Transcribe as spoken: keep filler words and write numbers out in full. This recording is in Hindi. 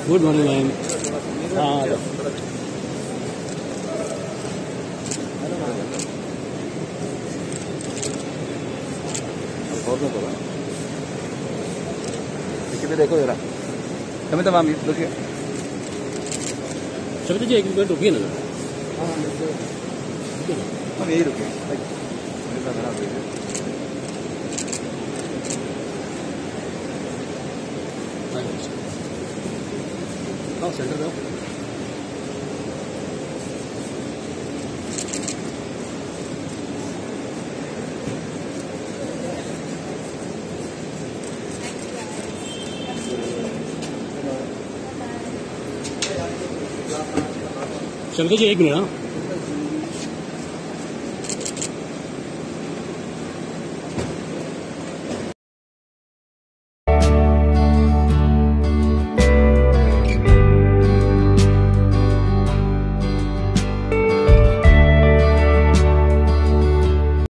Good morning ma'am. हाँ कितने देखो जरा शमिता मैम रुकिए। शमिता जी एक मिनट रुकिए ना। हम यही रुके। हाँ सेंटर में शमिता जी एक मिनट। हाँ